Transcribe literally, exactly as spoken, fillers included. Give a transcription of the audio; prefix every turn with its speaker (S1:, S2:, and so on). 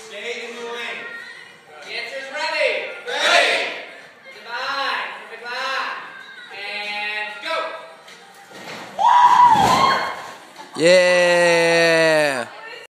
S1: Stay in your lane.
S2: Dancers ready.
S1: Ready.
S2: Divine. Perfect line. And go.
S3: Yeah.